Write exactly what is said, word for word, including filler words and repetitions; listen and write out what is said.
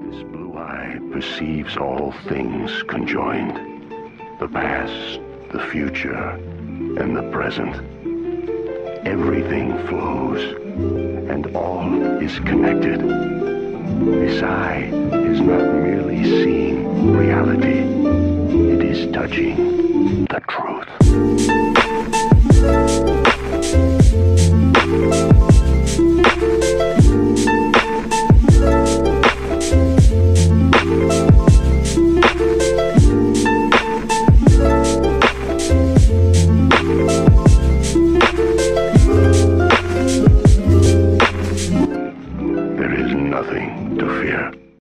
This blue eye perceives all things conjoined. The past, the future, and the present. Everything flows, and all is connected. This eye is not merely seeing reality, it is touching the truth.